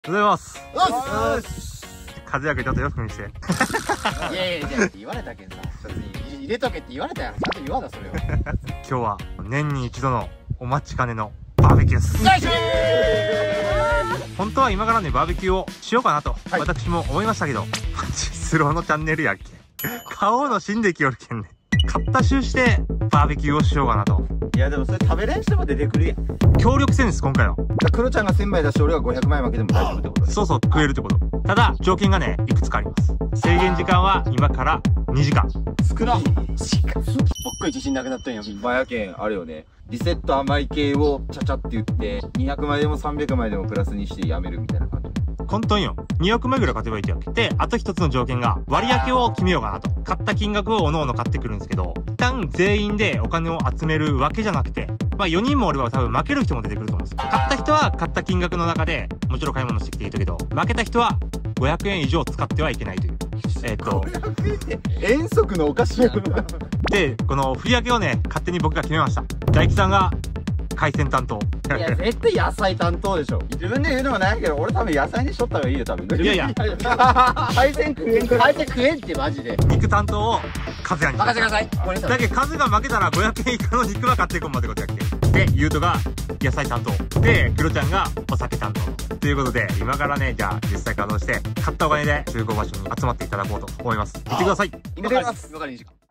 ございます。 よし。 和也ちょっとよく見して。 いやいやいや、言われたけどさ、別に入れとけって言われたやん。ちゃんと言わな、それを。 今日は年に一度のお待ちかねのバーベキューです。本当は今からね、バーベキューをしようかなと、私も思いましたけど、スローのチャンネルやっけ。買おうの死んできよるけんね。買った週してバーベキューをしようかなと。 いやでもそれ食べれん人も出てくるやん。 協力戦です、今回は。 クロちゃんが1000枚出して俺が500枚負けても大丈夫ってことね。 そうそう、食えるってこと。ただ、条件がね、いくつかあります。制限時間は今から2時間。 少な。しかし、ぼっこい自信なくなったんや。 マヤケンあるよね。リセット甘い系をちゃちゃって言って、200枚でも300枚でもプラスにしてやめるみたいな感じ。 簡単よ。2億枚ぐらい勝てばいいってわけで、あと一つの条件が割り当てを決めようかなと。買った金額をおのおの買ってくるんですけど、一旦全員でお金を集めるわけじゃなくて、まあ4人もおれば多分負ける人も出てくると思うんです。買った人は買った金額の中でもちろん買い物してきていいけど、負けた人は500円以上使ってはいけないという。 遠足のお菓子やん。 で、この振り分けをね、勝手に僕が決めました。大吉さんが海鮮担当。 いや、絶対野菜担当でしょ。 自分で言うのもないけど、俺多分野菜にしとった方がいいよ、多分。 いやいや、 海鮮食えんから。 海鮮食えんってマジで。 肉担当を和也に。 任せてください。ごめんなさい。 だけど数が負けたら500円以下の肉は買っていこうまってことやっけ。で、ゆうとが野菜担当。で、クロちゃんがお酒担当。ということで、今からね、じゃあ実際稼働して、買ったお金で集合場所に集まっていただこうと思います。行ってください。 今からです。今から2時間。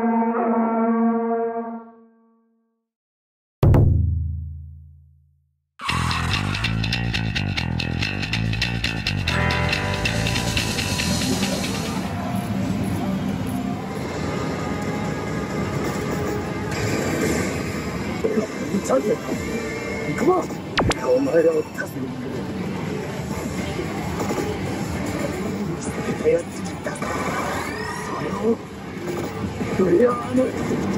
チャンピオン行くぞ。お前らを助けてくれる。見せてやつきた。それをフレアのよ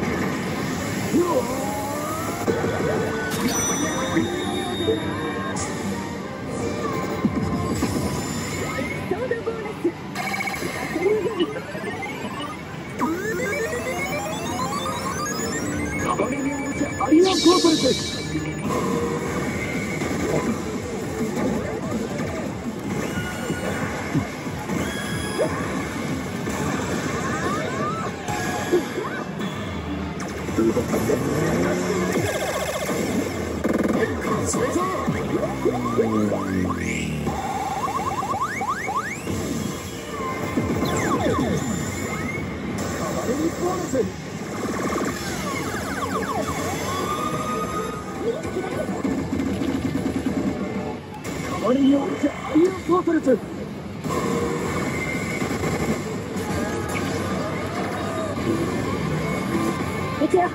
アリアンコーポレーション。アリアンコーポレーション。行くよ。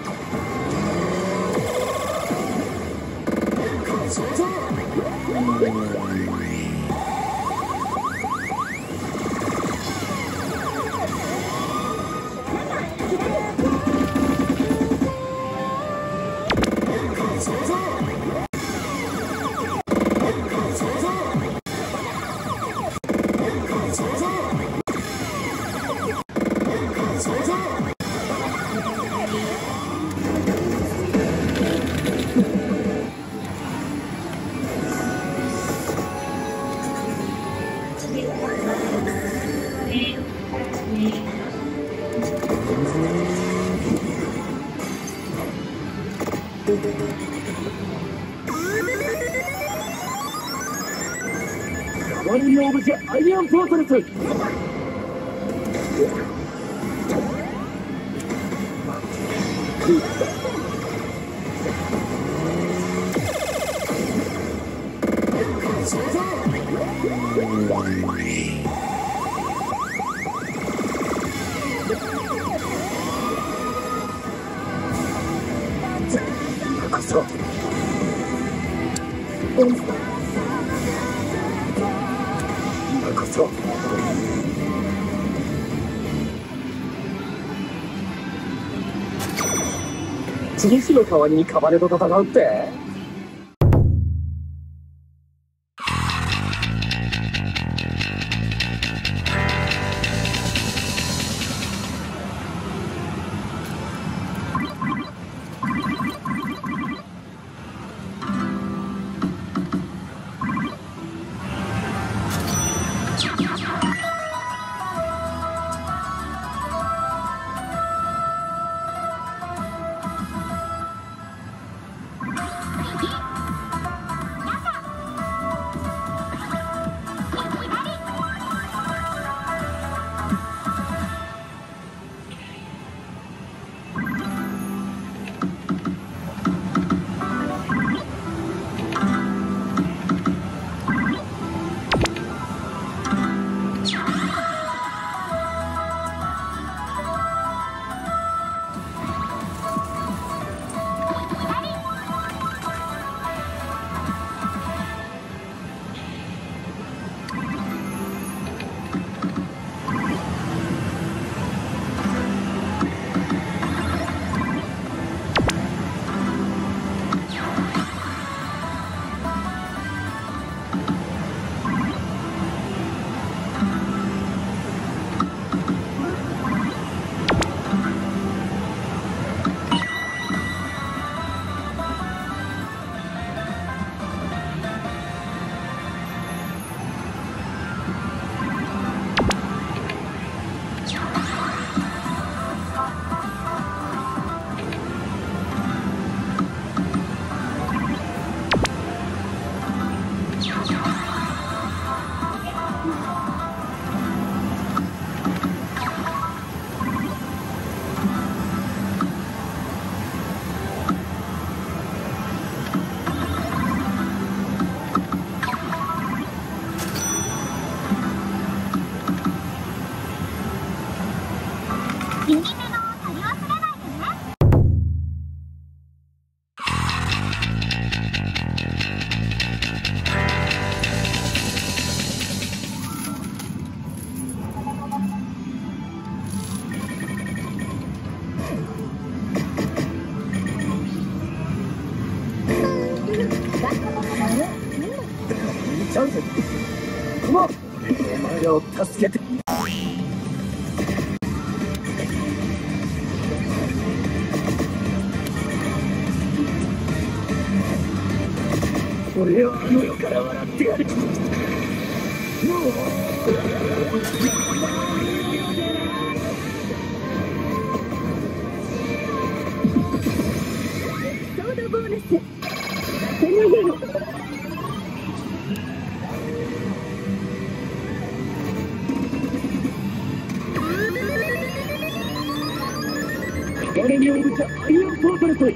ワリオブジェアイアンフォートレス。ジフの代わりにカバネと戦うって。 チャンス。このお前を助けて。俺はあの世から笑ってやる。ソードボーナス。俺に送ったアイアンポータルと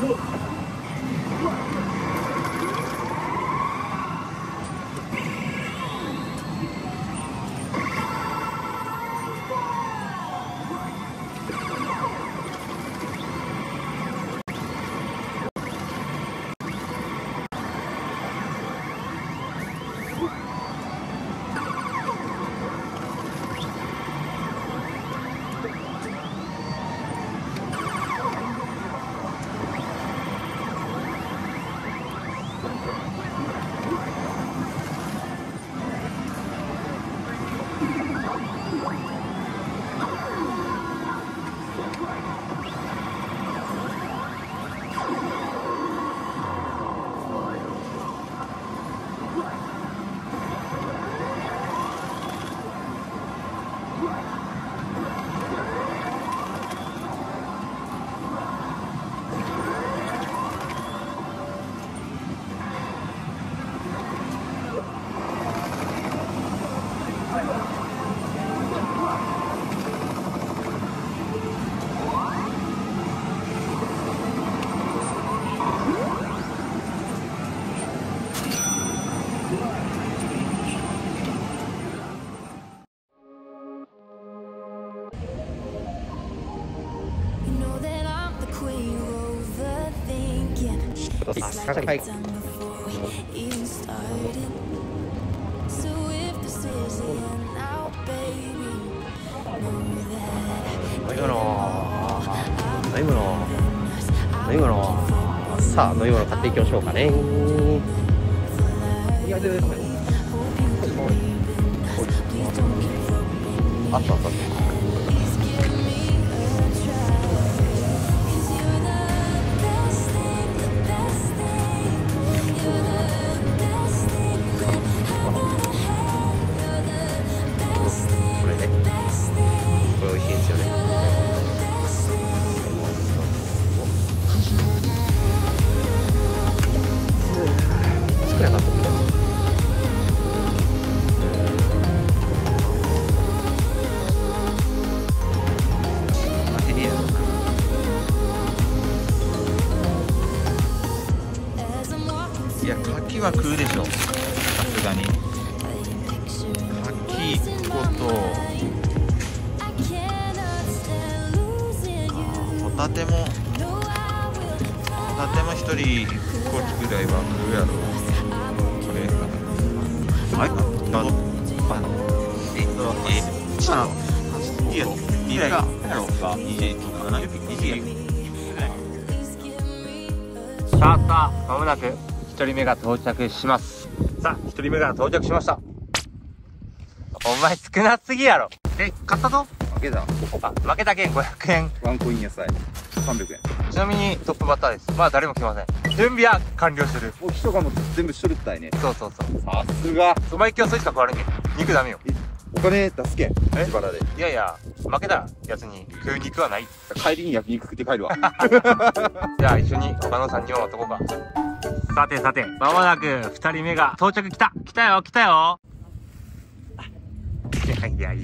はい。飲み物さあ飲み物買っていきましょうかね。いやであったこれね、これ美味しいんですよね。少なかったいや、牡蠣は食うでしょ、さすがに。牡蠣粉とホタテも1人1個ぐらいは食うやろ。これはいいややろかさあ、まもなく1人目が到着します。さあ、1人目が到着しました。お前少なすぎやろ。買ったぞ。 負けた。 負けたけん500円。 ワンコイン野菜300円。 ちなみにトップバッターです。まあ誰も来ません。準備は完了してる。 お人がも全部しとるったいね。 そうそうそう。 さすが。 お前今日そいつか食われんけん。肉ダメよ。 お金出すけん。自腹で。 いやいや、負けたやつに食う肉はない。 帰りに焼肉食って帰るわ。 じゃあ一緒に他の3人を待っとこうか。さてさて、まもなく2人目が到着来た。来たよ。いや。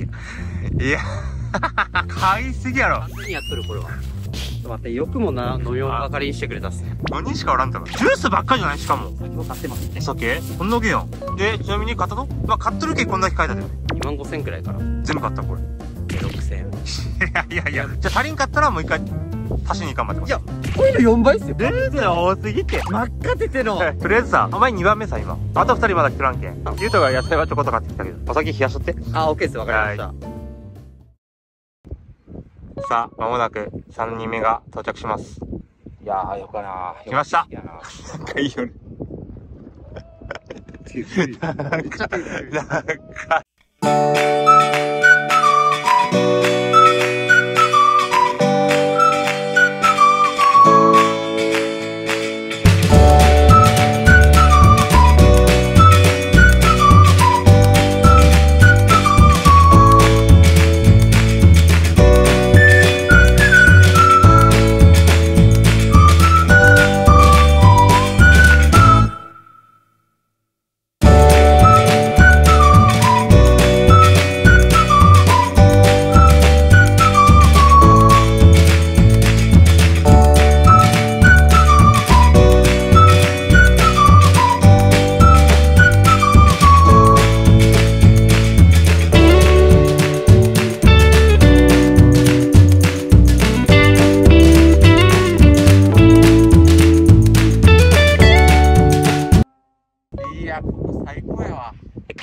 買いすぎやろ。 何やっとるこれは。ちょっと待って、よくもな飲み物ばかりにしてくれたっすね。 何人しかおらんたの。ジュースばっかじゃないしかも。 今日買ってますね。 酒こんだけやん。で、ちなみに買ったの？まあ、買っとるけこんだけ買えたで。 25000くらいかな。 全部買ったこれ。 6000。 いや。じゃあ足りんかったらもう一回足しに頑張ってます。 いや、これの4倍っすよ。 全然多すぎて。 真っ赤出ての。 とりあえずさ、お前2番目さ、今。あと2人まだ来とらんけん。ゆうとが野菜はちょこっと買ってきたけど、お先冷やしとって。 あ、OK です。わかりました。 さあ、まもなく3人目が到着します。 いやー、よかなー。 来ました。 なんかいいよね。 なんか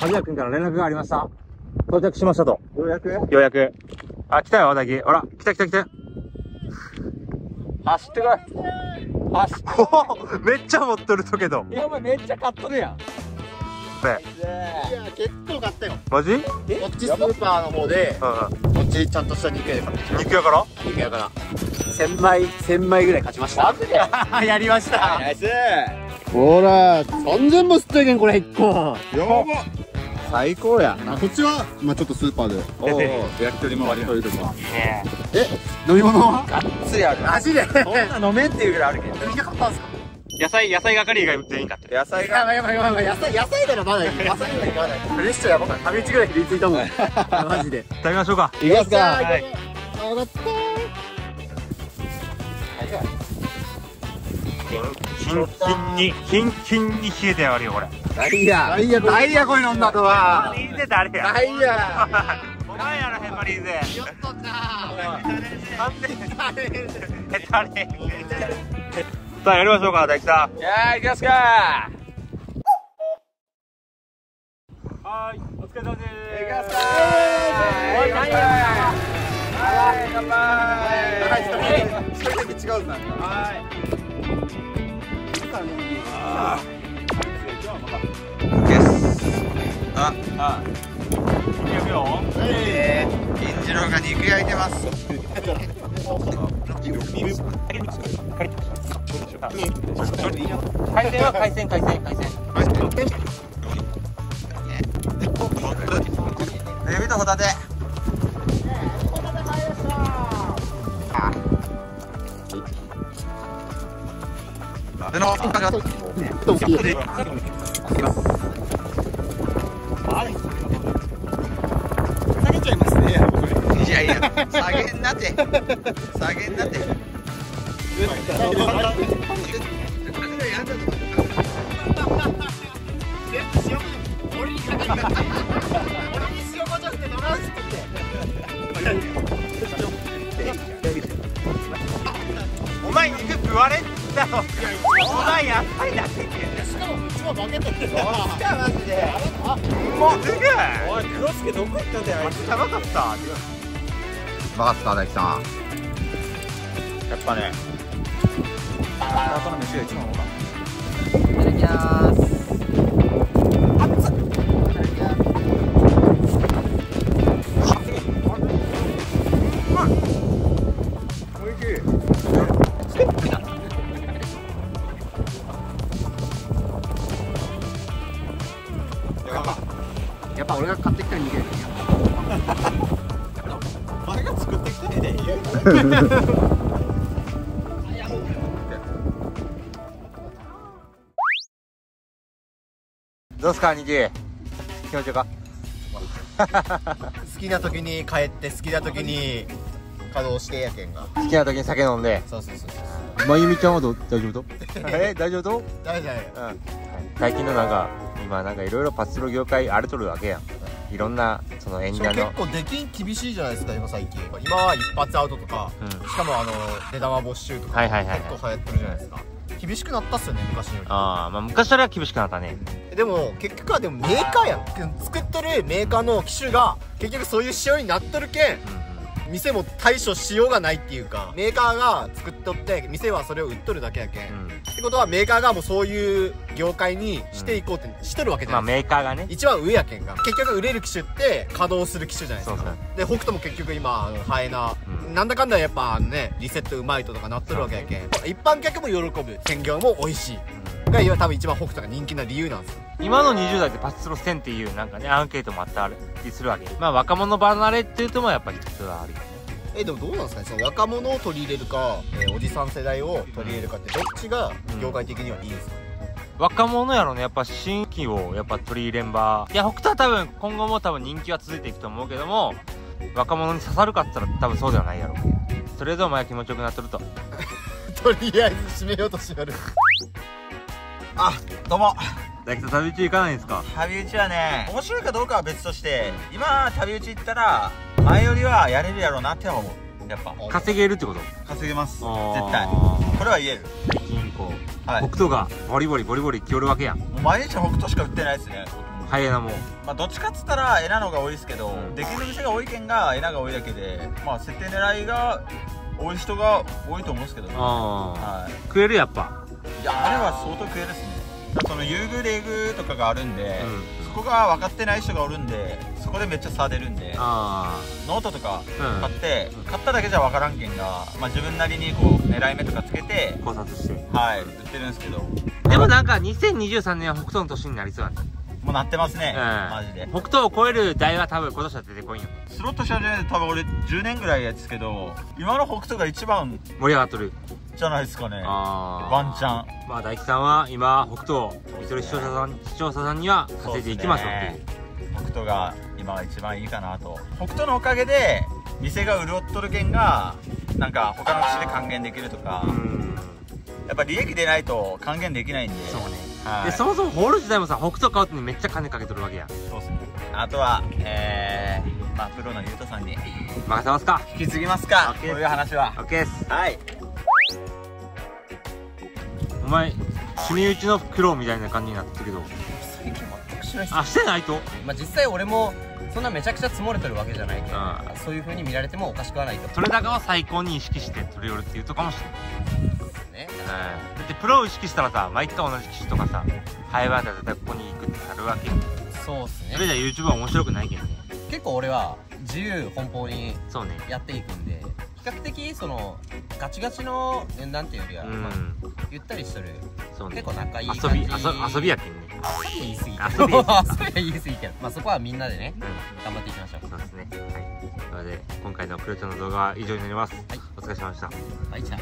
梶谷くんから連絡がありました。到着しましたと。 ようやくようやく。あ、来たよ、小田木。ほら、来た来た来た。 走ってこい。走っておめっちゃ持っとるとけど。 いや、お前めっちゃ買っとるやん。 これ。 いや結構買ったよ。 マジ？ こっちスーパーの方でうんこっちちゃんとした肉屋で買ってきうん。肉屋からた。肉屋から 1000枚ぐらい勝ちました。 やりましたナイス。 ほら3000も吸ってるけんこれ1個。 やば最高やこっちはまあちょっとスーパーでおお焼き鳥もありがとうね飲み物はつやる。 マジでそんな飲めんっていうぐらいあるけど。 何が買ったんすか。 野菜係以外全員買ってる。 野菜がやばいやばいやばい野菜ならまだいい。野菜ならいかない。フレッシュやばかった。食べ1ぐらいひりついたもんマジで。 食べましょうか。 いきますか。 はい。 上がったキンキンに冷えてやがるよ、これ。 ダイヤこれ飲んだとは。 リーゼ誰や。 ダイヤお前やろ、ヘパリーゼ。 よっとんななんでヘタレ。さあ、やりましょうか、大吉さん。 いやー、行きますか。 はい、お疲れ様です。 行きますか。はい、乾杯。はい、乾杯。 一人だけ違うなんか金次郎が肉焼いてます。 海鮮は海鮮。 エビとホタテ。 下げちゃいますね。 いやいや、下げんなって。下げんなって。 俺に塩こじゃくて飲まんすって。 お前肉食われんだろ。お前野菜だけ。 しかもうちも負けてる。 もうすぐ。 おい、黒助どこ行ったんだよ、あいつ。 やばかった。 分かった大吉さんやっぱね。 後の飯が一番多かいただきまーす。 やっぱ俺が買ってきた肉やけんや。 お前が作ってきたんでどうすか、兄貴。気持ちよか。 好きな時に帰って好きな時に稼働してやけんが。 好きな時に酒飲んで。 そう。 まゆみちゃんは大丈夫と？大丈夫と？ 大丈夫。 うん。最近のなんか、今なんかいろいろパチスロ業界荒れとるわけやん。いろんな、その演者の。 結構出禁厳しいじゃないですか今最近。今は一発アウトとか、 うんしかも出玉没収とかはい結構流行ってるじゃないですか。厳しくなったっすよね昔より。 ああ、まあ昔よりは厳しくなったね。 でも結局はでもメーカーやん。作ってるメーカーの機種が結局そういう仕様になっとるけん、店も対処しようがないっていうか、メーカーが作っとって店はそれを売っとるだけやけん、ってことはメーカーがもうそういう業界にしていこうってしとるわけじまあゃないですか。 メーカーがね。 一番上やけんが結局売れる機種って稼働する機種じゃないですか。 そうで北斗も結局今ハエナ、なんだかんだやっぱねリセットうまいとかなっとるわけやけん、一般客も喜ぶ、専業も美味しいが多分一番北斗が人気な理由なんですよ。 今の20代でパチスロ1000っていうなんかね、アンケートもあったりするわけ。まあ若者離れっていうともやっぱり一つはあるよね。 でもどうなんですかね、その若者を取り入れるか、おじさん世代を取り入れるかってどっちが業界的にはいいんですか、 若者やろね、やっぱ新規をやっぱ取り入れんば。いや、北斗は多分今後も多分人気は続いていくと思うけども、若者に刺さるかって言ったら多分そうではないやろうけど。それでお前は気持ちよくなっとると。 とりあえず締めようとしやる。 あ、どうも。 大吉さん、旅中行かないんですか？ 旅打ちはね、面白いかどうかは別として、今旅打ち行ったら前よりはやれるやろうなって思う。やっぱ稼げるってこと？ 稼げます。絶絶対これは言える。 最近こう、 はい。 北斗がボリボリ来よるわけやん。 もう毎日北斗しか売ってないですね。 ハイエナも。 まあどっちかっつったらエナの方が多いですけど、できる店が多いけんがエナが多いだけで、まあ設定狙いが多い人が多いと思うんですけどね。はい。 食えるやっぱ。 いや、あれは相当食えるですね。その優遇レーグとかがあるんで、そこが分かってない人がおるんで、そこでめっちゃ差出るんで、ノートとか買って、買っただけじゃ分からんけんが、まあ自分なりにこう狙い目とかつけて考察して、 はい、売ってるんですけど。 でもなんか2023年は北斗の年になりそうだね。 もうなってますね、マジで。 北斗を超える台は多分今年は出てこいんよ。 スロットし始めて多分俺10年ぐらいやですけど、今の北斗が一番盛り上がっとるじゃないですかね。ワンチャン。 まあ大吉さんは今北斗一人視聴者さんには稼いでいきましょうっていう。 北斗が今が一番いいかなと。北斗のおかげで店が潤っとるけんがなんか他の機種で還元できるとか、やっぱ利益出ないと還元できないんで。 そうね。でそもそもホール自体もさ、北斗買うってめっちゃ金かけとるわけや。 そうですね。あとはまあプロのゆうとさんに任せますか。 引き継ぎますか、こういう話は。 OK です。 はい。 お前締め打ちの苦労みたいな感じになってるけど、 最近全くしないっす。 あ、してないと。 まあ実際俺もそんなめちゃくちゃ積もれてるわけじゃないけど、そういう風に見られてもおかしくはないと。 取れ高を最高に意識して取り寄るっていうとかもしれないね。だってプロを意識したらさ、毎回同じ機種とかさ、ハイワーだったらここに行くってなるわけよ。 そうっすね。 それじゃ YouTube は面白くないけどね。 結構俺は自由奔放にそうねやっていくんで、比較的そのガチガチの面談っていうよりは、まあ、ゆったりする、そうね、結構仲いい感じ。 遊びやけんね。 遊び言い過ぎ遊びは言い過ぎけど、まあそこはみんなでね、頑張っていきましょう。 そうですね。はい。なので今回のクロちゃんの動画は以上になります。はい、お疲れ様でした。 はい、じゃあ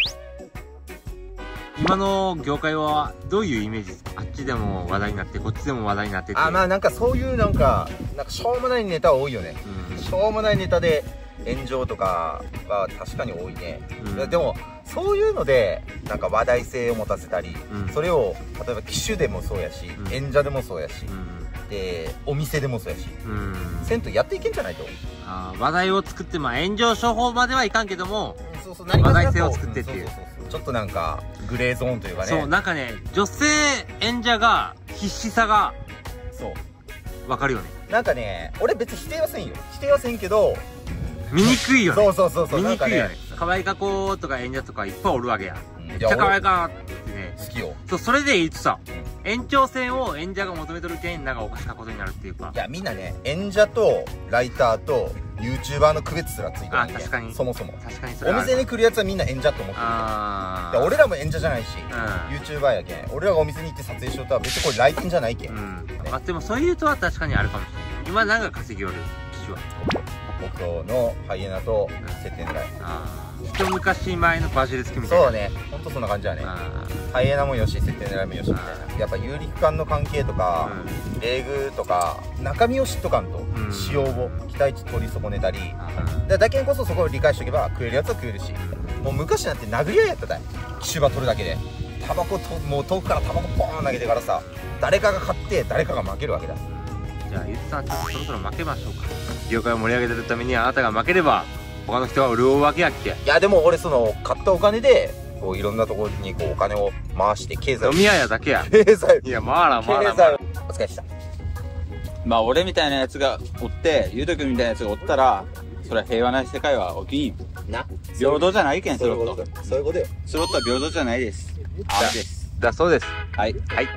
今の業界はどういうイメージですか？あっちでも話題になってこっちでも話題になってて。 まあなんかそういうなんかしょうもないネタ多いよね。しょうもないネタで炎上とかは確かに多いね。でもそういうのでなんか話題性を持たせたり、それを例えば機種でもそうやし、演者でもそうやし、でお店でもそうやし、銭湯やっていけんじゃないと。 話題を作って、まあ炎上処方まではいかんけども、話題性を作ってっていう。 ちょっとなんかグレーゾーンというかね。 そう、なんかね、女性演者が必死さがそうわかるよね。 なんかね、俺別に否定はせんよ。否定はせんけど見にくいよね。 そう見にくいよね。可愛いか子とか演者とかいっぱいおるわけや。めっちゃ可愛いかってね。 好きよ。 そう、それでいいとさ、延長線を演者が求めとるけん、なんかおかしなことになるっていうか。 いやみんなね、演者とライターと YouTuber の区別すらついてないんで。 確かに。 そもそも。 確かにそれ。 お店に来るやつはみんな演者と思ってる。俺らも演者じゃないし、YouTuber やけん。俺らがお店に行って撮影しようとは別にこれ来店じゃないけん。 まあでもそういうとは確かにあるかもしれない。今なんか稼ぎおる機種は。 北斗のハイエナと設定狙い。 一昔前のバジル付きみたいな。 そうね、ほんとそんな感じやね。ハイエナもよし、設定狙いもよしみたいな。やっぱ有力感の関係とか、レーグとか中身を知っとかんと、仕様を期待値取り損ねたり、だけんこそそこを理解しとけば食えるやつは食えるし、もう昔なんて殴り合いやっただい。機種場取るだけでタバコともう遠くからタバコポーン投げてからさ、誰かが勝って誰かが負けるわけだ。 じゃあゆうさん、ちょっとそろそろ負けましょうか。業界を盛り上げてるためにあなたが負ければ他の人は潤うわけやっけ。 いやでも俺その買ったお金でこういろんなところにこうお金を回して経済を飲み屋やだけや。 経済いや回らん。お疲れした。 まあ俺みたいなやつがおって、ゆうとくんみたいなやつがおったら、それは平和な世界は起きんな。平等じゃないけん、スロット。 そういうことよ。 スロットは平等じゃないです。です。 だそうです。 はい。 はい。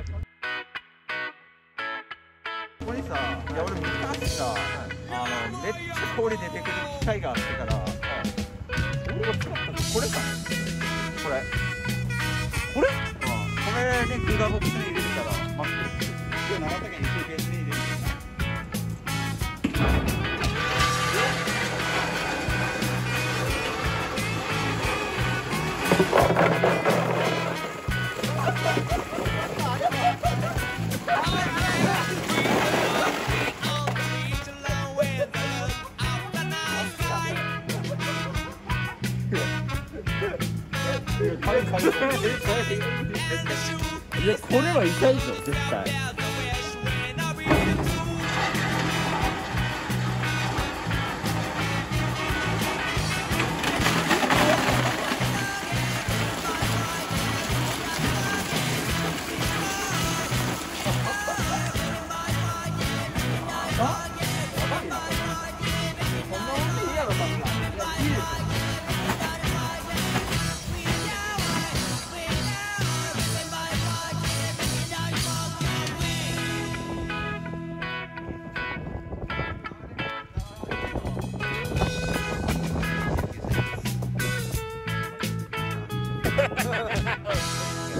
ここにさ、いや俺昔さ、めっちゃ氷出てくる機械があってから、俺が使ったのこれか。これ。これ？これでクーラーボックスに入れてたら、マックス。今日長田県に休憩室に入れる。 いや、これは痛いぞ、絶対。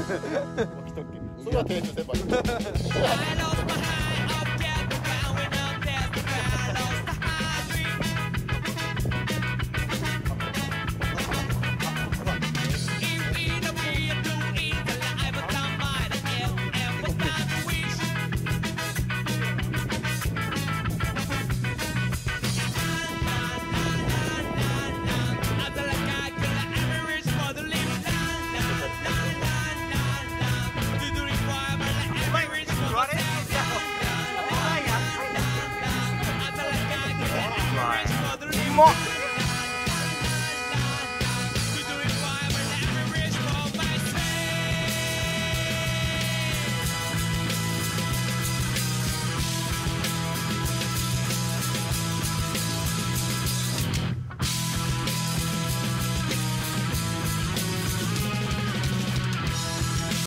起きとけ。それは店長先輩。